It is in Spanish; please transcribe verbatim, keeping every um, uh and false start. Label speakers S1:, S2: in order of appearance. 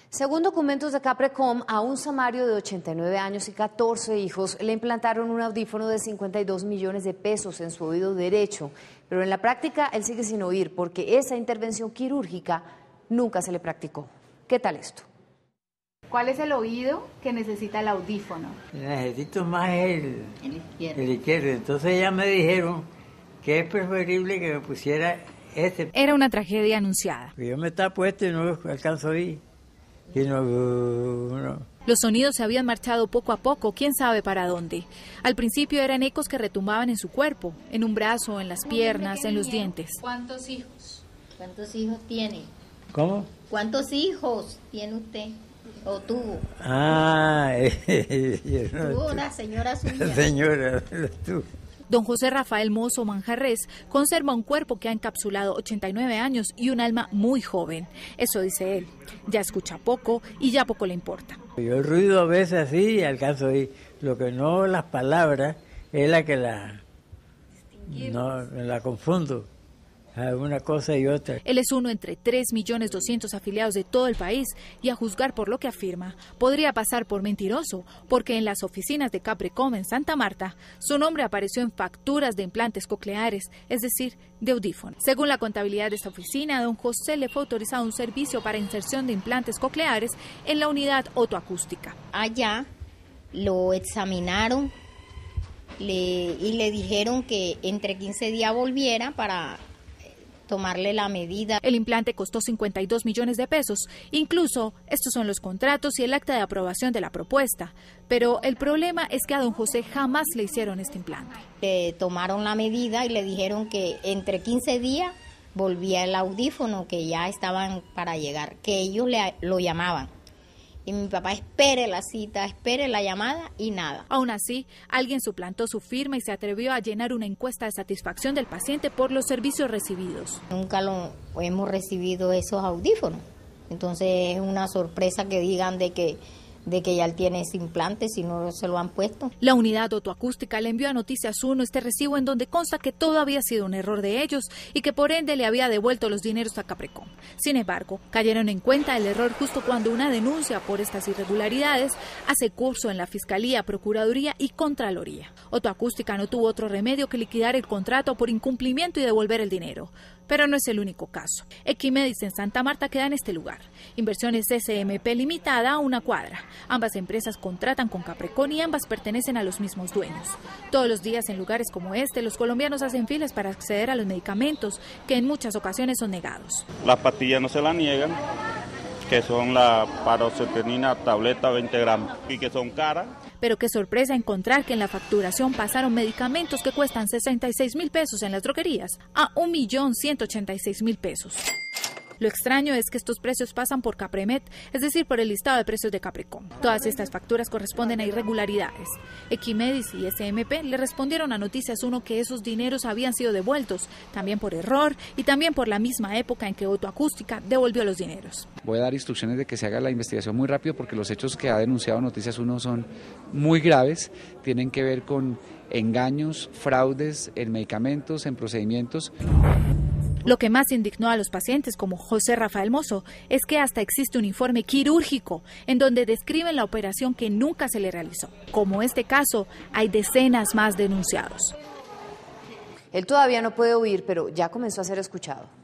S1: Según documentos de Caprecom, a un samario de ochenta y nueve años y catorce hijos le implantaron un audífono de cincuenta y dos millones de pesos en su oído derecho, pero en la práctica él sigue sin oír porque esa intervención quirúrgica nunca se le practicó. ¿Qué tal esto?
S2: ¿Cuál es el oído que necesita el audífono?
S3: Necesito más el,
S4: el izquierdo.
S3: el izquierdo. Entonces ya me dijeron que es preferible que me pusiera este.
S5: Era una tragedia anunciada.
S3: Yo me estaba puesto y no alcanzo a oír. Y no, no.
S5: Los sonidos se habían marchado poco a poco, quién sabe para dónde. Al principio eran ecos que retumbaban en su cuerpo, en un brazo, en las piernas, en los dientes.
S2: ¿Cuántos hijos?
S4: ¿Cuántos hijos tiene?
S3: ¿Cómo?
S4: ¿Cuántos hijos tiene usted? ¿O tuvo?
S3: Ah, eh, yo no,
S4: tuvo una señora suya.
S3: Señora, tú.
S5: Don José Rafael Mozo Manjarres conserva un cuerpo que ha encapsulado ochenta y nueve años y un alma muy joven. Eso dice él. Ya escucha poco y ya poco le importa.
S3: Yo el ruido a veces así alcanzo a oír. Lo que no, las palabras es la que la, no, la confundo. Una cosa y otra.
S5: Él es uno entre tres millones doscientos afiliados de todo el país y a juzgar por lo que afirma, podría pasar por mentiroso, porque en las oficinas de Caprecom en Santa Marta, su nombre apareció en facturas de implantes cocleares, es decir, de audífonos. Según la contabilidad de esta oficina, a don José le fue autorizado un servicio para inserción de implantes cocleares en la unidad otoacústica.
S4: Allá lo examinaron le, y le dijeron que entre quince días volviera para tomarle la medida.
S5: El implante costó cincuenta y dos millones de pesos. Incluso estos son los contratos y el acta de aprobación de la propuesta. Pero el problema es que a don José jamás le hicieron este implante.
S4: Le tomaron la medida y le dijeron que entre quince días volvía el audífono, que ya estaban para llegar, que ellos le, lo llamaban. Y mi papá espere la cita, espere la llamada y nada.
S5: Aún así, alguien suplantó su firma y se atrevió a llenar una encuesta de satisfacción del paciente por los servicios recibidos.
S4: Nunca lo hemos recibido esos audífonos. Entonces es una sorpresa que digan de que, de que ya él tiene ese implante si no se lo han puesto.
S5: La unidad otoacústica le envió a Noticias uno este recibo en donde consta que todo había sido un error de ellos y que por ende le había devuelto los dineros a Caprecom. Sin embargo, cayeron en cuenta el error justo cuando una denuncia por estas irregularidades hace curso en la Fiscalía, Procuraduría y Contraloría. Otoacústica no tuvo otro remedio que liquidar el contrato por incumplimiento y devolver el dinero. Pero no es el único caso. Equimedis en Santa Marta queda en este lugar. Inversiones S M P Limitada a una cuadra. Ambas empresas contratan con Caprecom y ambas pertenecen a los mismos dueños. Todos los días en lugares como este, los colombianos hacen filas para acceder a los medicamentos que en muchas ocasiones son negados.
S6: Las pastillas no se las niegan, que son la paroxetina tableta veinte gramos y que son caras.
S5: Pero qué sorpresa encontrar que en la facturación pasaron medicamentos que cuestan sesenta y seis mil pesos en las droguerías a un millón ciento ochenta y seis mil pesos. Lo extraño es que estos precios pasan por Capremet, es decir, por el listado de precios de Caprecom. Todas estas facturas corresponden a irregularidades. Equimedis y S M P le respondieron a Noticias uno que esos dineros habían sido devueltos, también por error y también por la misma época en que Otoacústica devolvió los dineros.
S7: Voy a dar instrucciones de que se haga la investigación muy rápido porque los hechos que ha denunciado Noticias uno son muy graves, tienen que ver con engaños, fraudes en medicamentos, en procedimientos.
S5: Lo que más indignó a los pacientes, como José Rafael Mozo, es que hasta existe un informe quirúrgico en donde describen la operación que nunca se le realizó. Como este caso, hay decenas más denunciados.
S1: Él todavía no puede oír, pero ya comenzó a ser escuchado.